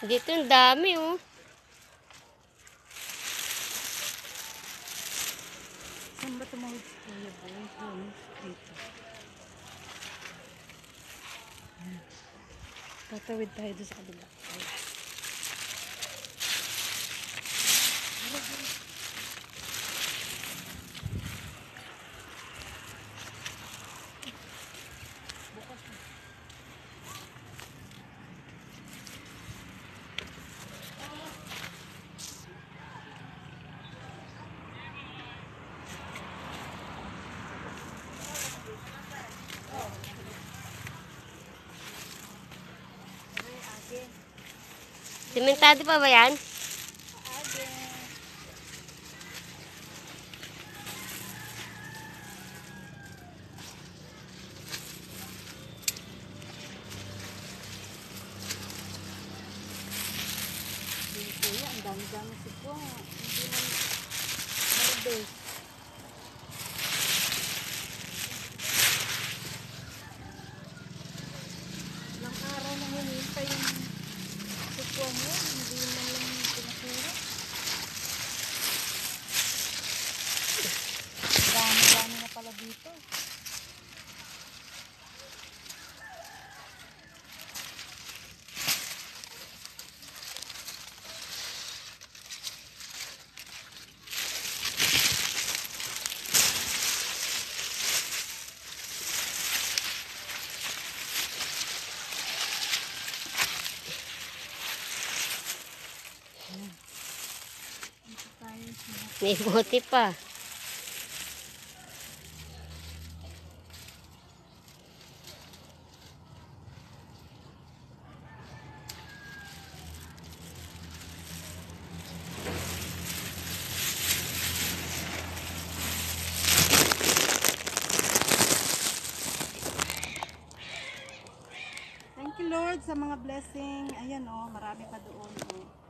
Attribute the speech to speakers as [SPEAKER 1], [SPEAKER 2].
[SPEAKER 1] Dito ang dami, oh.
[SPEAKER 2] Saan ba tumawid si Kuya Boy? Doon, dito. Tatawid tayo doon sa kabila.
[SPEAKER 1] Simentado pa ba yan?
[SPEAKER 2] Kuya, ang dami-dami si Kuya. Hindi man maribes. Ilang araw na hinihintay yung sitwa mo. Hindi man lang pinasura. Dami-dami na pala dito.
[SPEAKER 1] May bote pa.
[SPEAKER 2] Thank you Lord sa mga blessing. Ayan oh, marami pa doon oh.